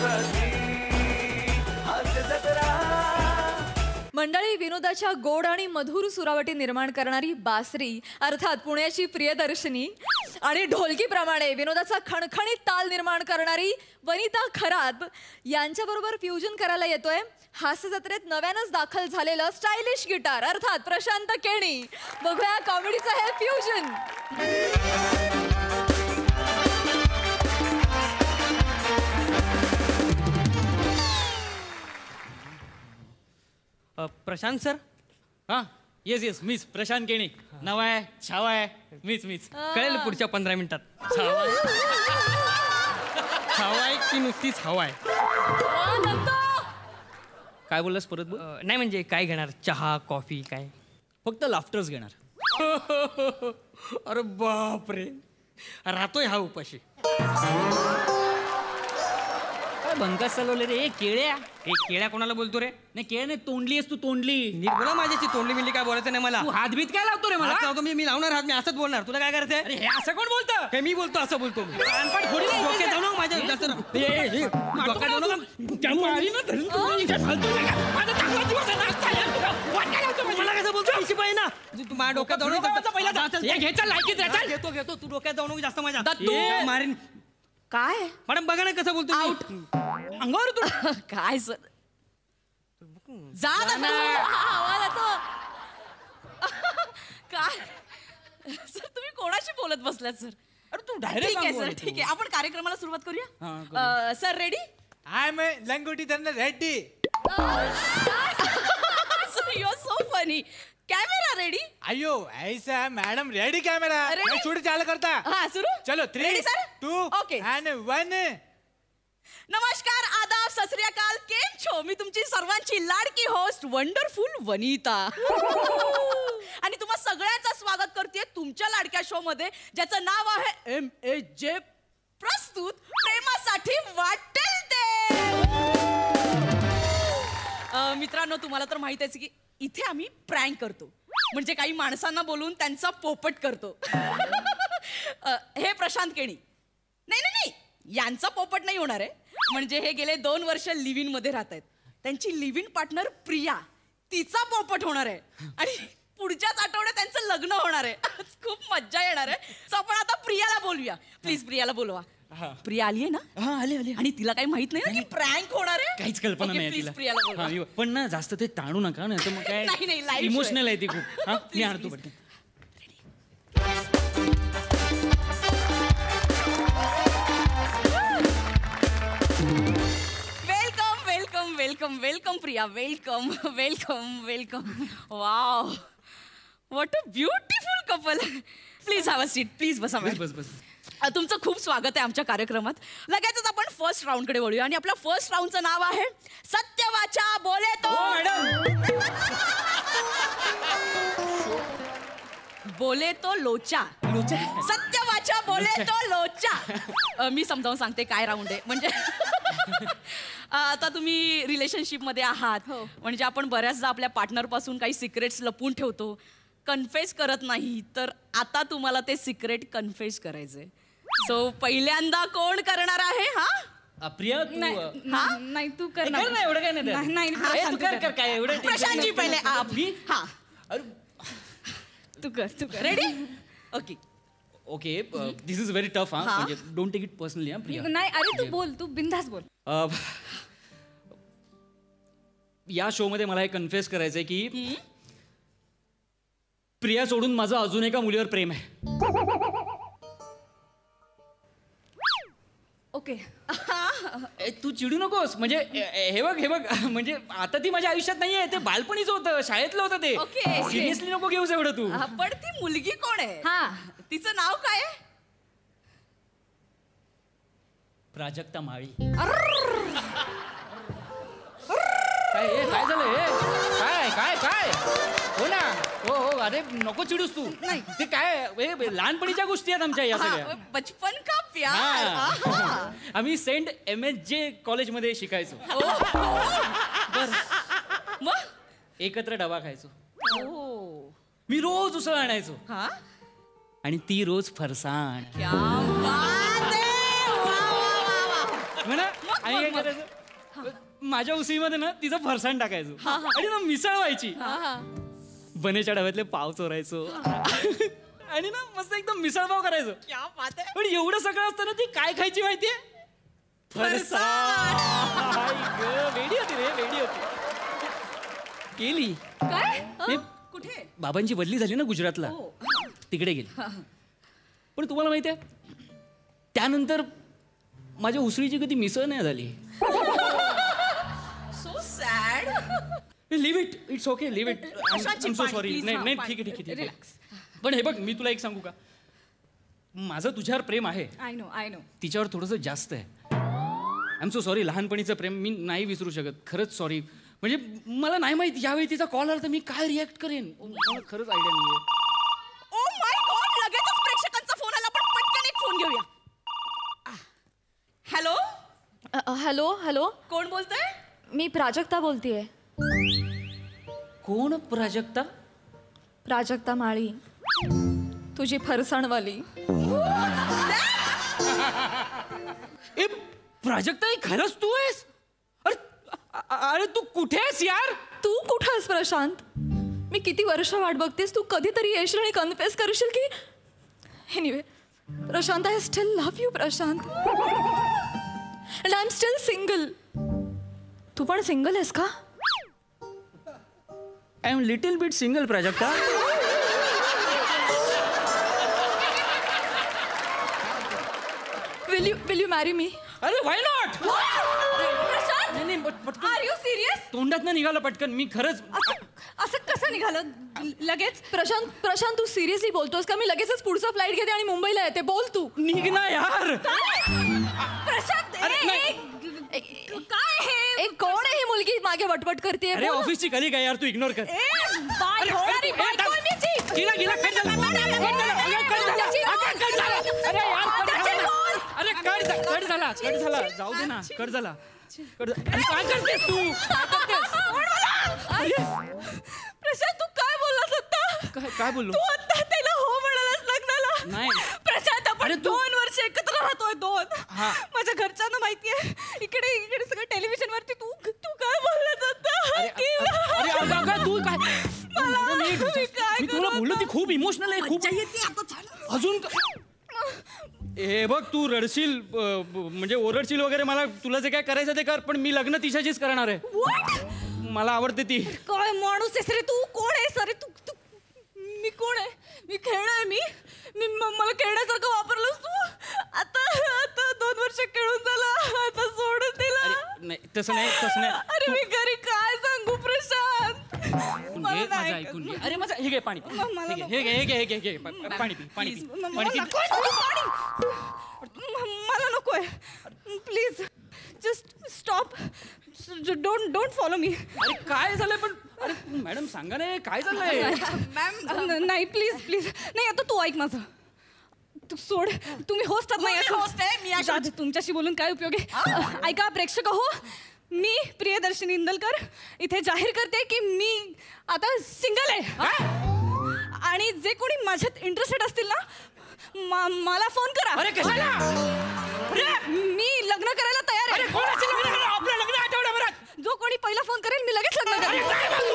मंडळी, विनोदाच्या गोड आणि मधुर सुरावटी निर्माण करणारी बासरी अर्थात पुण्याची प्रियदर्शिनी आणि ढोलकीप्रमाणे विनोदाचा खणखणीत ताल निर्माण करणारी वनिता खरात यांच्याबरोबर फ्युजन करायला येतोय हास्य जत्रेत नव्यानच दाखल झालेलं स्टायलिश गिटार अर्थात प्रशांत केणी. बघूया कॉमेडीचं हे फ्युजन. प्रशांत सर. हां येस येस मीच प्रशांत केणी. नाव आहे छावा आहे मीच कळेल पुढच्या 15 मिनिटात. छावा आहे की नुसतीच हवा आहे? काय बोललास परत बोल. नाही म्हणजे काय घेणार, चहा कॉफी काय? फक्त लाफ्टर्स घेणार. अरे बापरे, राहतोय हा उपाशी. काय भंकास चालवले रे केळ्या. हे केळ्या कोणाला बोलतो रे? नाही केळ नाही तोंडली आहेस तू तोंडली. नीट बोला माझ्याशी. तोंडली मिली काय बोलायचं नाही मला. तू हातभीत काय लावतो रे मला. लावतो मी लावणार हात. मी असंच बोलणार. तुला काय करायचंय? अरे हे असं कोण बोलतं? हे मी बोलतो असं बोलतो. कानपाट फोडी नाही डोक्यात जाऊ नको माझ्या. डोक्यात जाऊ नको. मला कसं बोलतो शिपाई ना. तू माझ्या डोक्यात जाऊ नको. घेतो तू डोक्यात जाऊ नको जास्त माझ्या. मारीन. काय मॅडम बघा ना कसं बोलतो. अंगावर तू काय सर जा आवाज येतो. काय सर तुम्ही कोणाशी बोलत बसलात सर? अरे तू ठीक आहे सर ठीक आहे आपण कार्यक्रमाला सुरुवात करूया. Sir ready? आय एम लंगोटी धरने ready. Sir you are so funny. Camera ready? अयो ऐसा है मैडम. Ready camera. मैं शूट चालू करता. हाँ शुरू. चलो 3 2 ओके एंड 1. नमस्कार आदाब सत श्री अकाल. केम छो? मी तुमची सर्वांची लाडकी होस्ट वंडरफुल वनिता आणि तुम्हा सगळ्यांचं स्वागत करते तुमच्या लाडक्या शो मध्ये ज्याचं नाव आहे MAJ प्रस्तुत प्रेमासाठी वाटेल ते. मित्रांनो तुम्हाला तर माहित आहे की इथे आम्ही प्रँक करतो म्हणजे काही माणसांना बोलून त्यांचा पोपट करतो. हे प्रशांत केणी. नाही नाही नाही यांचा पोपट नाही होणार आहे. म्हणजे हे गेले 2 वर्ष लिव्ह इन मध्ये राहत आहेत. त्यांची लिव्ह इन पार्टनर प्रिया तिचा पोपट होणार आहे आणि पुढच्याच आठवड्यात त्यांचं लग्न होणार आहे. खूप मज्जा येणार आहे. सो आपण आता प्रियाला बोलूया. प्लीज प्रियाला बोलवा. प्रिया आली आहे ना? हा आली आणि तिला काही माहित नाही ना की प्रँक होणार आहे. काहीच कल्पना नाही प्लीज प्रियाला बोलवा. पण ना जास्त ते ताणू नका ना तर मग काय. नाही इमोशनल आहे ती खूप. हा मी आणतो पटकन. Welcome welcome welcome Priya. Welcome welcome welcome. Wow what a beautiful couple. Please have a seat. Please बसा. बस. तुमचं खूप स्वागत आहे आमच्या कार्यक्रमात. लगेचच आपण फर्स्ट राऊंड कडे वळूया आणि आपल्या फर्स्ट राऊंडचं नाव आहे सत्यवाचा बोले तो. बोले तो लोचा. सत्यवाचा बोले तो लोचा. मी समजावून सांगते काय राऊंड आहे. म्हणजे आता तुम्ही रिलेशनशिप मध्ये आहात म्हणजे आपण बऱ्याचदा आपल्या पार्टनर पासून काही सिक्रेट्स लपून ठेवतो, कन्फेस करत नाही. तर आता तुम्हाला ते सिक्रेट कन्फेस करायचंय. सो पहिल्यांदा कोण करणार आहे? हा प्रिया तू. नाही तू कर ना. एवढं काय नाही. कर काय एवढं. प्रशांतजी पहिले आप. हा अरे तू कर. Ready? Okay this is very tough. हा म्हणजे डोंट टेक इट पर्सनली. हा प्रिया. नाही अरे तू बोल. तू बिंदास बोल. या शो मध्ये मला हे कन्फेस करायचंय की प्रिया सोडून माझं अजून एका मुलीवर प्रेम आहे. ओके तू चिडू नकोस. म्हणजे हे बघ म्हणजे आता ती माझ्या आयुष्यात नाहीये. ते बालपणीच होतं, शाळेतलं होतं ते. सिरियसली नको घेऊस एवढं तू. पण ती मुलगी कोण आहे? हा तिचं नाव काय आहे? प्राजक्ता माळी. काय झालं हे? काय हो ना. हो अरे नको चिडूस तू. ते काय लहानपणीच्या गोष्टी आहेत आमच्या या सगळ्या. बचपन का प्यार. आम्ही सेंट MSJ कॉलेजमध्ये शिकायचो. मग एकत्र डबा खायचो. मी रोज उसळ आणायचो आणि ती रोज फरसाण. म्हणा आणि काय करायचं माझ्या उसळीमध्ये ना तिचं फरसाण टाकायचो आणि ना मिसळ व्हायची बनेच्या डब्यातले पाव चोरायचो आणि ना मस्त एकदम मिसळ पाव करायचो क्या बात आहे. पण एवढं सगळं असताना ती काय खायची माहितीये फरसाण. वेडी होती रे वेडी होती केली काय नाही, कुठे बाबांची बदली झाली ना गुजरातला हो. तिकडे गेली पण तुम्हाला माहिती आहे त्यानंतर माझ्या उसळीची कधी मिसळ नाही झाली so sad. Leave it it's okay leave it प्रशांतची सो पाणी, सॉरी please, नाही हा, नाही पाणी. ठीक आहे ठीक आहे ठीक Relax. आहे पण हे बघ मी तुला एक सांगू का माझं तुझ्यावर प्रेम आहे आय नो तिच्यावर थोडंसं जास्त आहे आय एम सो सॉरी लहानपणीचं प्रेम मी नाही विसरू शकत खरंच सॉरी म्हणजे मला नाही माहित यावेळी तिचा कॉल आला तर मी काय रिॲक्ट करेन मला खरंच आयडिया नाही ओ माय गॉड लगेचच प्रेक्षकांचा फोन आला पण पटकन एक फोन घेऊया. हॅलो हॅलो हॅलो कोण बोलतंय. मी प्राजक्ता बोलतीये. कोण प्राजक्ता प्राजक्ता माळी तुझी फरसाणवाली. ए प्राजक्ता हे खरंच तू आहेस अरे तू कुठे आहेस यार तू कुठं आहेस प्रशांत. मी किती वर्ष वाट बघतेस तू कधीतरी येशील आणि कन्फेस करशील की anyway Prashant I still love you Prashant and I am still single. तू पण सिंगल आहेस का. I am little bit single Prajakta will you marry me. अरे व्हाय नॉट प्रशांत नाही नाही पटकन आर यू सिरियस. तोंडात निघालं पटकन मी खरंच असं कसं निघालं लगेच. प्रशांत तू सिरियसली बोलतोस का. मी लगेचच पुढचा फ्लाईट घेते आणि मुंबईला येते. बोल तू. निघ ना यार प्रशांत अरे, नाही. काय हे एक कोण आहे ही मुलगी मागे वटवट करते. अरे ऑफिसची कलिग आहे यार तू इग्नोर कर बाय होणारी बायको आहे मी ती. गेला गेला कट झाला अरे कट झाला जाऊ दे ना कट झाला अरे काय करतेस तू प्रशांत तू काय बोललास आता. काय बोललो तू आता त्याला हो म्हणालास लग्नाला. नाही. प्रशांत आपण अरे तू- 2 वर्ष एकत्र राहतोय 2. हा. माझ्या घरच्यांना माहितीये इकडे सगळं टेलिव्हिजन वरती तू काय बोललास आता. अरे अगं तू काय मी काय मी तुला करू बोललो ती आता? खूप इमोशनल आहे खूप अजून हे बघ तू रडशील म्हणजे ओरडशील वगैरे मला तुला जे काय करायचं ते कर पण मी लग्न तिच्याशीच करणार आहे. What? मला आवडते ती. काय माणूस आहेस रे तू. कोण आहेस अरे तू मी कोण आहे. मी खेळ आहे मी मला खेळण्यासारखं वापरलंस तू. आता 2 वर्ष खेळून झाला आता सोडून दिला. अरे नाही तसं नाही अरे मी घरी काय सांगू प्रशांत. मला घे नाही माझं ऐकून घे अरे माझं हे घे पाणी पी. मला हे घे पाणी पी पाणी Please, पी मला पाणी पी नकोय तुझं पाणी. मला नकोय please just stop don't follow me. अरे काय झालंय पण अरे मॅडम सांगा ना काय झालंय मॅम नाही प्लीज नाही आता तू ऐक माझं. तू सोड तुम्ही होस्ट नाही होस्ट आहे मी तुमच्याशी बोलून काय उपयोग आहे. ऐका प्रेक्षक हो मी प्रियदर्शनी इंदलकर इथे जाहीर करते की मी आता सिंगल आहे आणि जे कोणी माझ्यात इंटरेस्टेड असतील ना मला फोन करा. अरे कशाला मी लग्न करायला तयार आहे. कोणाशी लग्न करा? आपलं लग्न आठवड्याभरात जो कोणी पहिला फोन करेल मी लगेच लग्न करेन.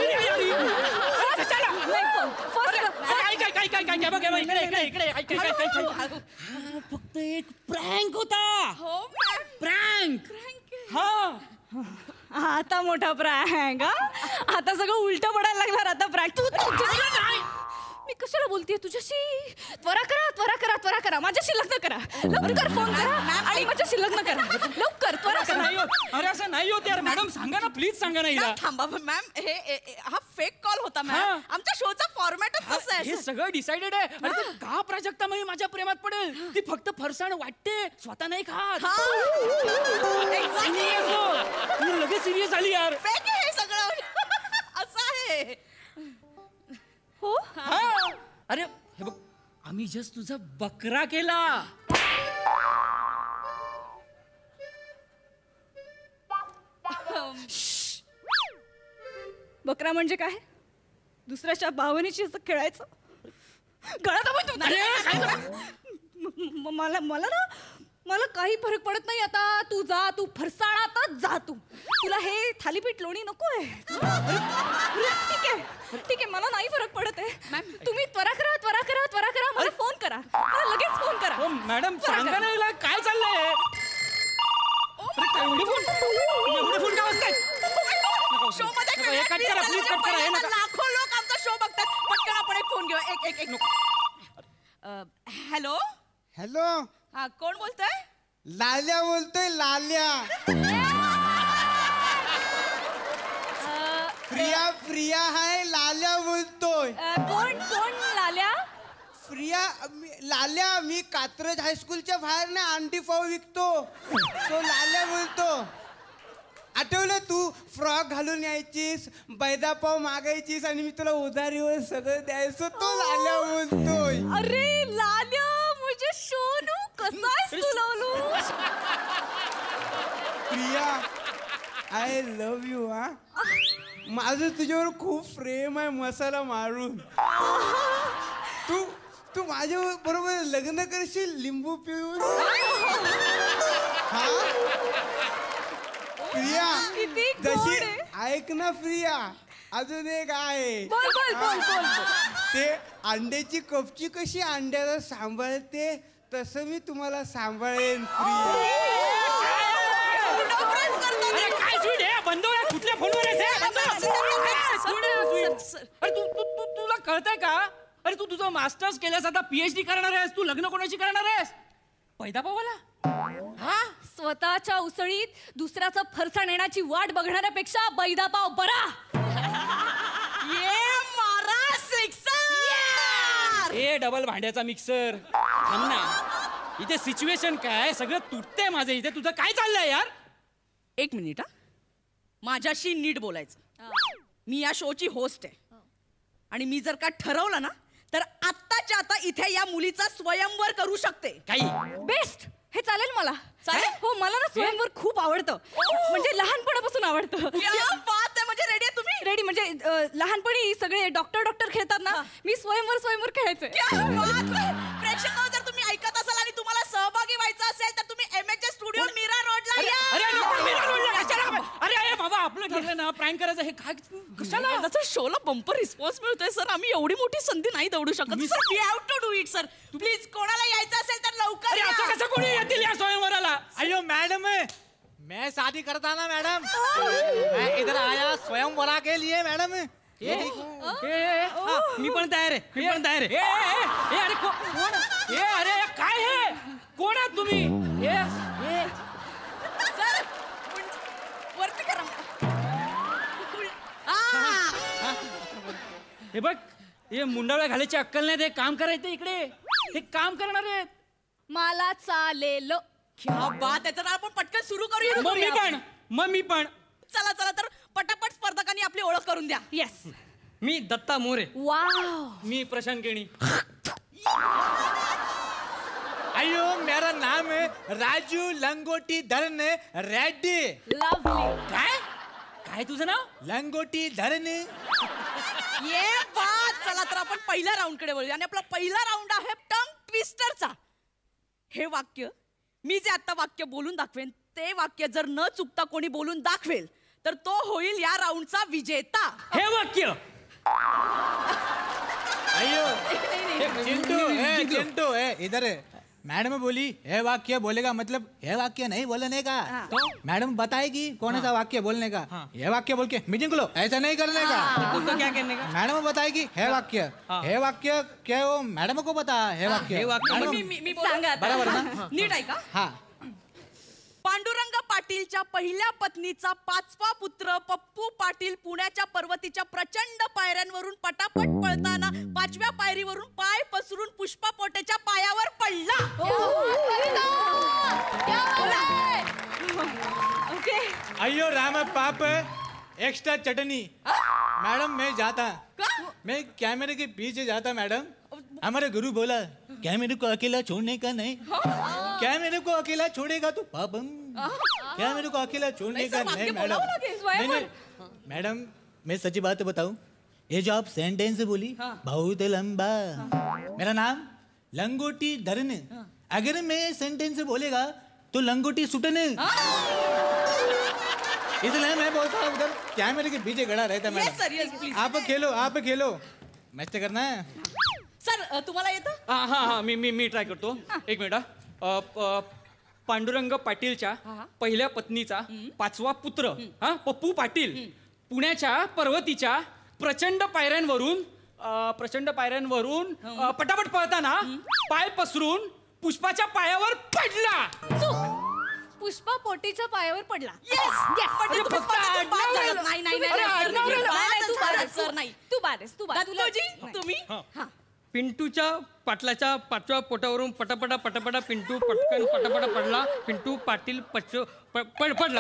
फक्त एक प्रँक होता. प्रँक हा आता मोठा प्रँक. आता सगळं उलट पडायला लागणार आता प्रँक. मी कशाला बोलतेय तुझ्याशी. त्वरा करा माझ्याशी लग्न करा. लवकर फोन करा आणि माझ्याशी लग्न करा. लवकर त्वरा असं करा. नाही होत. अरे असं नाही होत यार मॅडम सांगा ना प्लीज सांगा ना हिला. थांबा मॅम हा फेक कॉल होता हा. मॅम. आमच्या शोचा फॉर्मॅटच असं आहे. हे सगळं डिसाइडेड आहे अरे पण का प्राजक्ता मी माझ्या प्रेमात पडेल. ती फक्त फरसाण वाटते स्वतः नाही खात. Exactly. तू लगेच सिरियस झाली यार. फेक आहे हे सगळं असं आहे. हो अरे हे बघ आम्ही जस्ट तुझा बकरा केला. बकरा म्हणजे काय. दुसऱ्याच्या भावनेची असं खेळायचं. गळा दाबून तू. मला ना मला काही फरक पडत नाही आता. तू जा, तू फरसाणा तर जा तू. तुला हे थालीपीठ लोणी नकोय. ठीक आहे मला नाही फरक पडत आहे. तुम्ही त्वरा करा मला फोन करा. मला लगेच फोन करा. हो मॅडम सांगा ना हिला काय चाललंय. एवढे फोन का वाजतायत. शो मध्ये हे कट करा प्लीज कट करा. हे नका. लाखो लोक आमचा शो बघतात. पटकन आपण एक फोन घेऊ. एक हॅलो हॅलो हा कोण बोलतोय. लाल्या बोलतोय. लाल्या प्रिया हाय. लाल्या बोलतोय. कोण लाल्या. लाल्या मी कात्रज हायस्कूलच्या बाहेर ना अंडी पाव विकतो. तो लाल्या बोलतो. आठवलं तू फ्रॉक घालून यायचीस, बैदा पाव मागायचीस आणि मी तुला उधारीवर सगळं द्यायचो. तो लाल्या बोलतोय. अरे लाल्या मुझे सोनू कसा आहेस तू Lalu. Priya I love you. हा माझं तुझ्यावर खूप प्रेम आहे मसाला मारून. तू माझ्या बरोबर लग्न करशील लिंबू पिऊन. हा प्रिया किती गोड जशी आहे. ऐक ना प्रिया अजून एक आहे. बोल. ते अंड्याची कपची कशी अंड्याला सांभाळते तसं मी तुम्हाला सांभाळेन प्रिया. अरे काय स्वीट आहे. बंद हो. कुठल्या फोनवर आहेस हे? अरे तुला कळतंय का. अरे तू तुझं मास्टर्स केल्यास आता PhD करणार आहेस. तू लग्न कोणाशी करणार आहेस. पैदा पावाला. हा स्वतःच्या उसळीत दुसऱ्याचं फरसाण येण्याची वाट बघण्यापेक्षा बैदापाव बरा. ये मारा सिक्सर. ए डबल भांड्याचा मिक्सर थांब ना. इथे सिच्युएशन काय सगळं तुटतंय माझं इथे. तुझं काय चाललंय यार. एक मिनिट हा माझ्याशी नीट बोलायचं. मी या शोची होस्ट आहे आणि मी जर का ठरवलं ना तर आत्ताच्या आता इथे या मुलीचा स्वयंवर करू शकते. काही बेस्ट. हे चालेल मला. चालेल? हो मला ना स्वयंवर खूप आवडतं. म्हणजे लहानपणापासून आवडतं. क्या बात आहे. म्हणजे रेडी आहे तुम्ही. रेडी म्हणजे लहानपणी सगळे डॉक्टर खेळतात ना. मी स्वयंवर खेळायचे. क्या बात आहे. प्रेक्षकांनो जर तुम्ही ऐकत असाल आणि तुम्हाला सहभागी व्हायचं असेल तर तुम्ही MHS स्टुडिओ मीरा रोडला या. अरे बाबा आपलं ठरलं ना प्रँक करायचं. हे काय कशाला. त्याचा शोला बंपर रिस्पॉन्स मिळतोय सर. आम्ही एवढी मोठी संधी नाही दवडू शकत. Sir we have to do it sir. Please कोणाला यायचं असेल तर लवकर अरे असं या. कसं कोणी येतील या स्वयंवराला. अयो मैडम मैं शादी करता ना मैडम. मैं इधर आया स्वयंवरा के लिए मैडम. ये देखो. मी पण तयार आहे. अरे कोण. अरे काय हे कोण आहात तुम्ही. सर वरती करा. हे बघ हे मुंडावळ्या घालायची अक्कल नाही. ते काम करायचं इकडे. हे काम करणार आहेत. मला चालेल. क्या बात आहे. तर आपण पटकन सुरू करूया. मग मी पण चला तर पटापट स्पर्धकांनी आपली ओळख करून द्या. येस. मी दत्ता मोरे. वाव. मी प्रशांत केणी. अयो मेरा नाम है राजू लंगोटी धरन रेड्डी. लवली. काय तुझं नाव. लंगोटी धरन. ये बात. चला तर आपण पहिल्या राऊंड कडे वळूया आणि आपला पहिला राऊंड आहे टंग ट्विस्टरचा. हे वाक्य मी जे आता वाक्य बोलून दाखवेन ते वाक्य जर न चुकता कोणी बोलून दाखवेल तर तो होईल या राऊंडचा विजेता. हे वाक्य. अयो चिंटू इधर मैडम बोली है वाक्य बोलेगा मतलब है वाक्य नहीं बोलने का. तो मैडम बताएगी कौन सा वाक्य बोलने का. ये वाक्य बोल के मीटिंग लो ऐसा नहीं करने का. तुमको क्या करने का. मैडम बताएगी है वाक्य क्या वो मैडम को पता है वाक्य. मी सांगा आता. बरोबर ना. नीट ऐका. हाँ पांडुरंग पाटीलच्या पहिल्या पत्नीचा 5वा पुत्र पप्पू पाटील पुण्याच्या पर्वतीच्या प्रचंड पायऱ्यांवरून पटापट पळताना 5व्या पायरीवरून पाय पसरून पुष्पा पोटेच्या पायावर पडला. ओके. अयो राम पाप एक्स्ट्रा चटनी. मैडम मैं जाता. मैं कैमरे के पीछे जाता मैडम. हमारे गुरु बोला कैमरे को अकेला छोड़ने का नहीं. कैमरे को अकेला छोड़ेगा तो पापम. कैमरे को अकेला छोड़ने का नहीं मैडम. नहीं मैडम मैं सच्ची बात बताऊं. ये जो आप सेंटेंस बोली बहुत लंबा. मेरा नाम लंगोटी धरन अगर मैं ये सेंटेंस बोलेगा तो लंगोटी सुटने, इसलिए मैं बोलता हूँ उधर कैमरे के पीछे खड़ा रहता Yes, sir, yes, please. Madam. आप खेलो मैच तो करना है। सर तुम्हाला येतं? हा मी ट्राय करतो. एक मिनिट पांडुरंग पाटीलच्या पहिल्या पत्नीचा 5वा पुत्र पप्पू पाटील पुण्याच्या पर्वतीच्या प्रचंड पायऱ्यांवरून पटापट पळताना पाय पसरून पुष्पाच्या पायावर पडला. पुष्पा पोटीच्या पायावर पडला. म्हणजे तुम्ही फक्त स्पर्धेतून बाद आडनाव झालात. राहिलं. नाही तू बारेस दत्तूजी तुम्ही पिंटूच्या पाटलाच्या 5व्या पोटावरून पटापटा पिंटू पटकन पटापटा पडला. पिंटू पाटील पडला.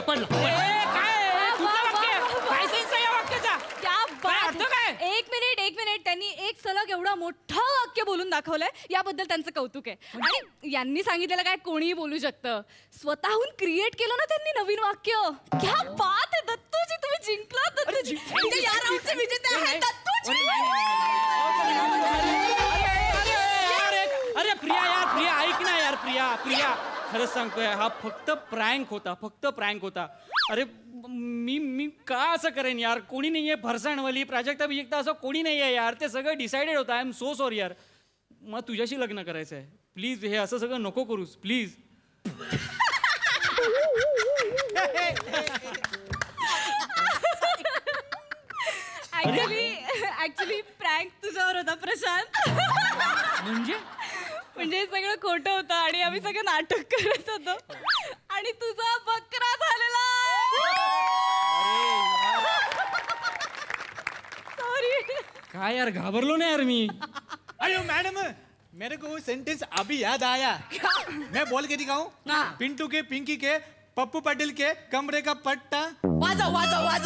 काय सेन्स आहे या वाक्याचा? काय अर्थ काय? एक मिनिट त्यांनी एक सलग एवढा मोठा वाक्य बोलून दाखवलंय, याबद्दल त्यांचं कौतुक आहे. आणि यांनी सांगितलेलं काय कोणीही बोलू शकतं, स्वतःहून क्रिएट केलं ना त्यांनी नवीन वाक्य. क्या बात आहे दत्तूजी, तुम्ही जिंकलात दत्तूजी. म्हणजे या राऊंडचे विजेते आहेत दत्तूजी. अरे प्रिया ऐक ना यार. प्रिया खरंच सांगतोय, हा फक्त प्रँक होता. अरे मी का असं करेन यार? कोणी नाहीये फरसाणवाली प्राजक्ता असं कोणी नाहीये यार. ते सगळं डिसाइडेड होतं. आय एम सो सॉरी यार. मग तुझ्याशी लग्न करायचं आहे. प्लीज हे असं सगळं नको करूस प्लीज. ऍक्च्युली प्रँक तुझ्यावर होता प्रशांत. म्हणजे सगळं खोटं होतं आणि आम्ही सगळं नाटक करत होतो आणि तुझा बकरा झालेला. सॉरी. काय यार घाबरलो नाही यार मी. अरे मैडम मेरे को वो सेंटेंस अभी याद आया. मैं बोल के दिखाऊं? पिंटू के पिंकी के पप्पू पाटिल के कमरे का पट्टा. वाजव.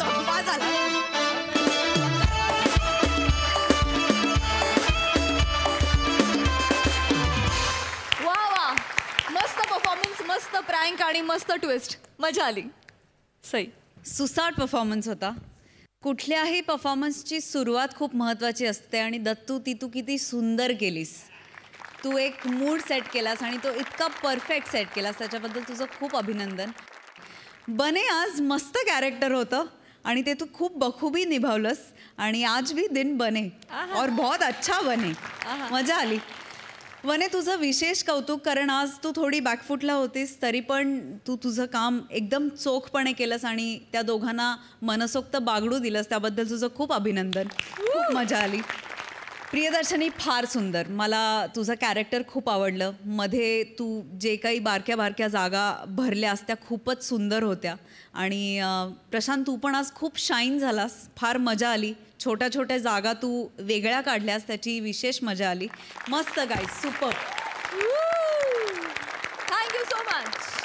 वा मस्त परफॉर्मन्स, मस्त प्रँक आणि मस्त ट्विस्ट. मजा आली. सई सुसाट परफॉर्मन्स होता. कुठल्याही परफॉर्मन्सची सुरुवात खूप महत्त्वाची असते आणि दत्तू ती तू किती सुंदर केलीस. तू एक मूड सेट केलास आणि तो इतका परफेक्ट सेट केलास, त्याच्याबद्दल तुझं खूप अभिनंदन. बने आज मस्त कॅरेक्टर होतं आणि ते तू खूप बखूबी निभावलंस आणि आज भी दिन बने और बहुत अच्छा बने. मजा आली. वने तुझं विशेष कौतुक, कारण आज तू थोडी बॅकफुटला होतीस तरी पण तू तुझं काम एकदम चोखपणे केलंस आणि त्या दोघांना मनसोक्त बागडू दिलंस, त्याबद्दल तुझं खूप अभिनंदन. खूप मजा आली. प्रियदर्शनी फार सुंदर. मला तुझं कॅरेक्टर खूप आवडलं. मध्ये तू जे काही बारक्या जागा भरल्यास त्या खूपच सुंदर होत्या. आणि प्रशांत तू पण आज खूप शाईन झालास. फार मजा आली. छोट्या जागा तू वेगळ्या काढल्यास, त्याची विशेष मजा आली. मस्त guys, super. Thank you so much.